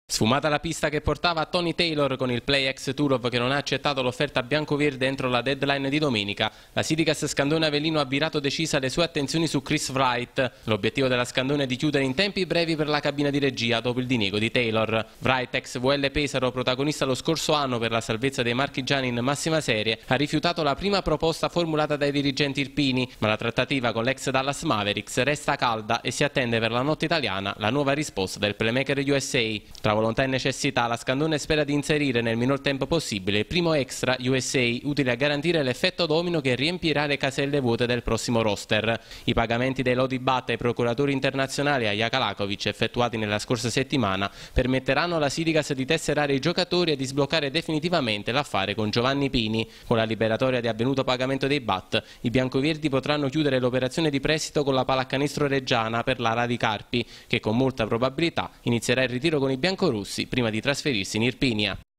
Sfumata la pista che portava a Tony Taylor con il play ex Turov che non ha accettato l'offerta biancoverde entro la deadline di domenica. La Sidikas Scandone Avellino ha virato decisa le sue attenzioni su Chris Wright. L'obiettivo della Scandone è di chiudere in tempi brevi per la cabina di regia dopo il diniego di Taylor. Wright, ex VL Pesaro, protagonista lo scorso anno per la salvezza dei marchigiani in massima serie, ha rifiutato la prima proposta formulata dai dirigenti irpini, ma la trattativa con l'ex Dallas Mavericks resta calda e si attende per la notte italiana la nuova risposta del playmaker USA. Tra volontà e necessità, la Scandone spera di inserire nel minor tempo possibile il primo extra USA utile a garantire l'effetto domino che riempirà le caselle vuote del prossimo roster. I pagamenti dei lodi batte ai procuratori internazionali a Jakalakovic effettuati nella scorsa settimana permetteranno alla Sidikas di tesserare i giocatori e di sbloccare definitivamente l'affare con Giovanni Pini. Con la liberatoria di avvenuto pagamento dei BAT, i biancoverdi potranno chiudere l'operazione di prestito con la pallacanestro reggiana per Lara Di Carpi, che con molta probabilità inizierà il ritiro con i biancorussi prima di trasferirsi in Irpinia.